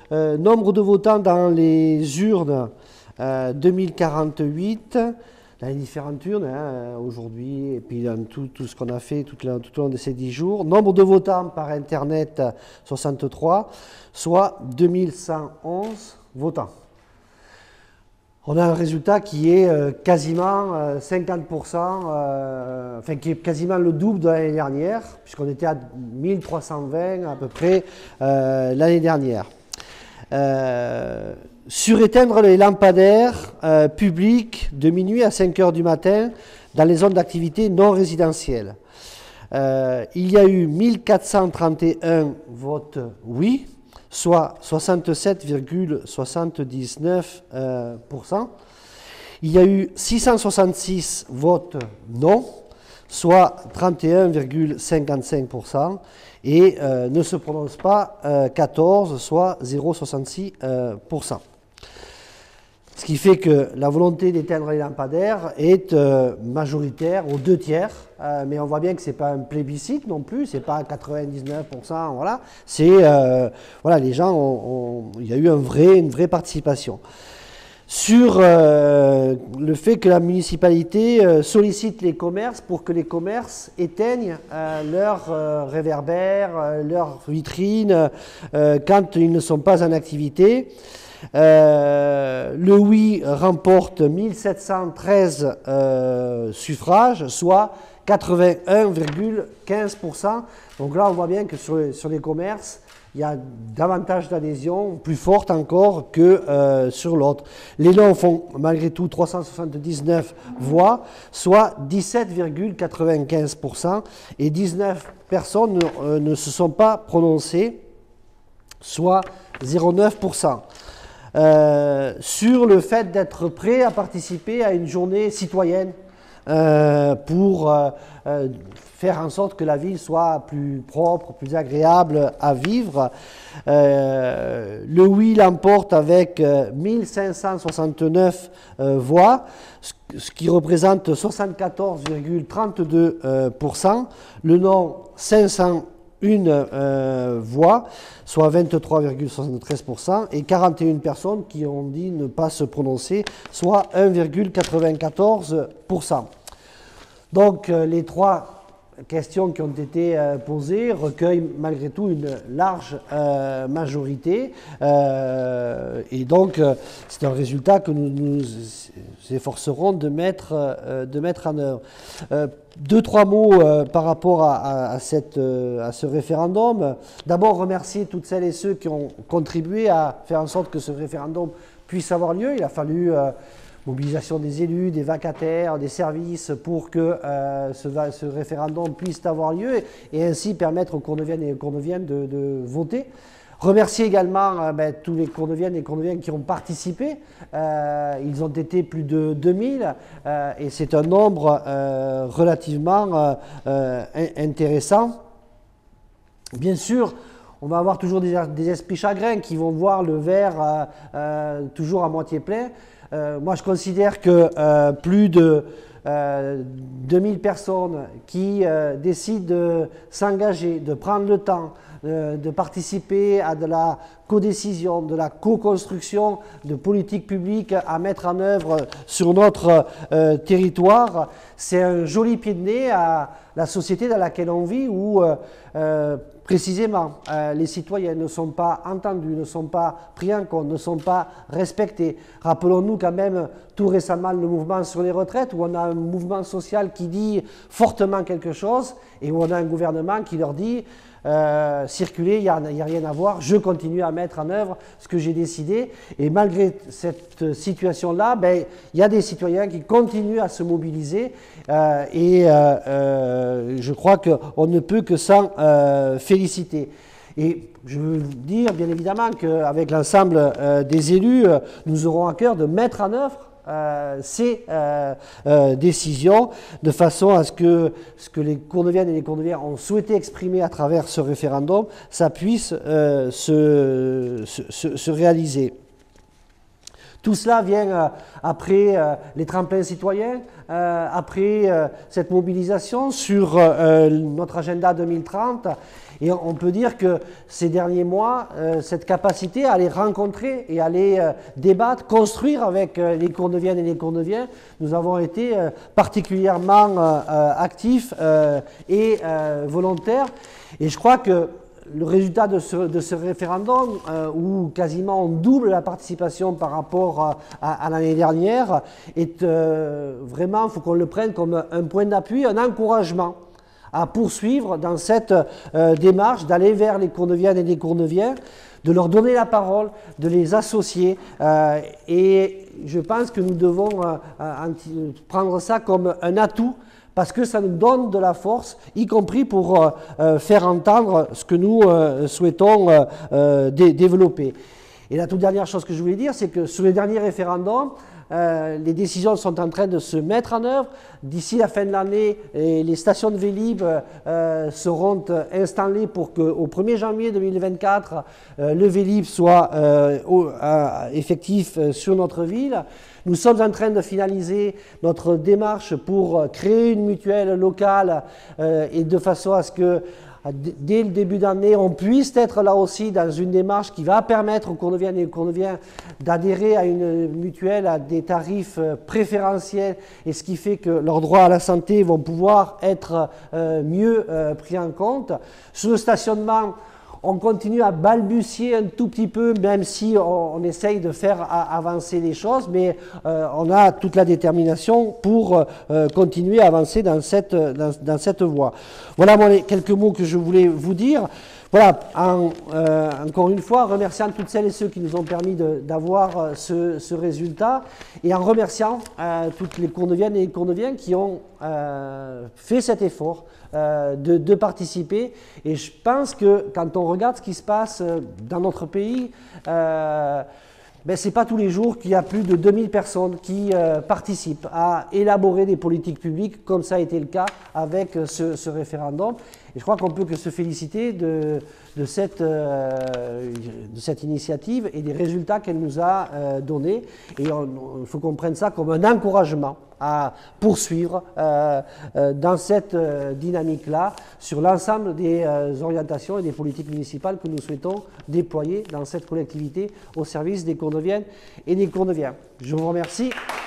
nombre de votants dans les urnes 2048, dans les différentes urnes, aujourd'hui, et puis dans tout ce qu'on a fait tout au long de ces 10 jours. Nombre de votants par Internet, 63, soit 2111 votants. On a un résultat qui est quasiment 50%, enfin qui est quasiment le double de l'année dernière, puisqu'on était à 1320 à peu près l'année dernière. Suréteindre les lampadaires publics de minuit à 5 heures du matin dans les zones d'activité non résidentielles. Il y a eu 1431 votes oui, soit 67,79%. Il y a eu 666 votes non, soit 31,55%. Et ne se prononce pas 14, soit 0,66%. Ce qui fait que la volonté d'éteindre les lampadaires est majoritaire aux 2 tiers, mais on voit bien que ce n'est pas un plébiscite non plus, ce n'est pas 99%, voilà. C'est, voilà, les gens il y a eu une vraie participation. Sur le fait que la municipalité sollicite les commerces pour que les commerces éteignent leurs réverbères, leurs vitrines quand ils ne sont pas en activité. Le oui remporte 1713 suffrages, soit 81,15%. Donc là, on voit bien que sur les commerces, il y a davantage d'adhésion, plus forte encore que sur l'autre. Les non font malgré tout 379 voix, soit 17,95%, et 19 personnes ne se sont pas prononcées, soit 0,9%. Sur le fait d'être prêt à participer à une journée citoyenne pour faire en sorte que la ville soit plus propre, plus agréable à vivre. Le oui l'emporte avec 1569 voix, ce qui représente 74,32%. Le non, 501 voix, soit 23,73%, et 41 personnes qui ont dit ne pas se prononcer, soit 1,94%. Donc les 3 questions qui ont été posées recueillent malgré tout une large majorité, et donc c'est un résultat que nous nous efforcerons de mettre en œuvre. 2-3 mots par rapport à ce référendum. D'abord, remercier toutes celles et ceux qui ont contribué à faire en sorte que ce référendum puisse avoir lieu. Il a fallu mobilisation des élus, des vacataires, des services pour que ce référendum puisse avoir lieu et ainsi permettre aux Courneuviennes et aux Courneuviens de voter. Remercier également tous les Courneuviennes et Courneuviens qui ont participé. Ils ont été plus de 2000 et c'est un nombre relativement intéressant. Bien sûr, on va avoir toujours des esprits chagrins qui vont voir le verre toujours à moitié plein. Moi, je considère que plus de 2000 personnes qui décident de s'engager, de prendre le temps, de participer à de la codécision, de la co-construction de politiques publiques à mettre en œuvre sur notre territoire, c'est un joli pied de nez à la société dans laquelle on vit où précisément les citoyens ne sont pas entendus, ne sont pas pris en compte, ne sont pas respectés. Rappelons-nous quand même tout récemment le mouvement sur les retraites où on a un mouvement social qui dit fortement quelque chose et où on a un gouvernement qui leur dit circuler, il n'y a rien à voir, je continue à mettre en œuvre ce que j'ai décidé. Et malgré cette situation-là, il y a des citoyens qui continuent à se mobiliser et je crois qu'on ne peut que s'en féliciter. Et je veux vous dire, bien évidemment, qu'avec l'ensemble des élus, nous aurons à cœur de mettre en œuvre ces décisions de façon à ce que les Courneuviennes et les Courneuviens ont souhaité exprimer à travers ce référendum, ça puisse se réaliser. Tout cela vient après les tremplins citoyens, après cette mobilisation sur notre agenda 2030. Et on peut dire que ces derniers mois, cette capacité à aller rencontrer et à aller débattre, construire avec les Courneuviennes et les Courneuviens, nous avons été particulièrement actifs et volontaires. Et je crois que le résultat de ce référendum, où quasiment on double la participation par rapport à l'année dernière, est vraiment, il faut qu'on le prenne comme un point d'appui, un encouragement à poursuivre dans cette démarche d'aller vers les Courneuviennes et les Courneuviens, de leur donner la parole, de les associer. Et je pense que nous devons prendre ça comme un atout, parce que ça nous donne de la force, y compris pour faire entendre ce que nous souhaitons développer. Et la toute dernière chose que je voulais dire, c'est que sur les derniers référendums, les décisions sont en train de se mettre en œuvre. D'ici la fin de l'année, les stations de Vélib seront installées pour qu'au 1er janvier 2024, le Vélib soit effectif sur notre ville. Nous sommes en train de finaliser notre démarche pour créer une mutuelle locale et de façon à ce que dès le début d'année, on puisse être là aussi dans une démarche qui va permettre aux Courneuviennes et aux Courneuviens d'adhérer à une mutuelle à des tarifs préférentiels, et ce qui fait que leurs droits à la santé vont pouvoir être mieux pris en compte. Sur le stationnement, on continue à balbutier un tout petit peu, même si on essaye de faire avancer les choses, mais on a toute la détermination pour continuer à avancer dans cette voie. Voilà les quelques mots que je voulais vous dire. Voilà, encore une fois, en remerciant toutes celles et ceux qui nous ont permis d'avoir ce résultat, et en remerciant toutes les Courneuviennes et les Courneuviens qui ont fait cet effort de participer. Et je pense que quand on regarde ce qui se passe dans notre pays, ce n'est pas tous les jours qu'il y a plus de 2000 personnes qui participent à élaborer des politiques publiques, comme ça a été le cas avec ce référendum. Et je crois qu'on peut que se féliciter de cette initiative et des résultats qu'elle nous a donnés. Et il faut qu'on prenne ça comme un encouragement à poursuivre dans cette dynamique-là sur l'ensemble des orientations et des politiques municipales que nous souhaitons déployer dans cette collectivité au service des Courneuviennes et des Courneuviens. Je vous remercie.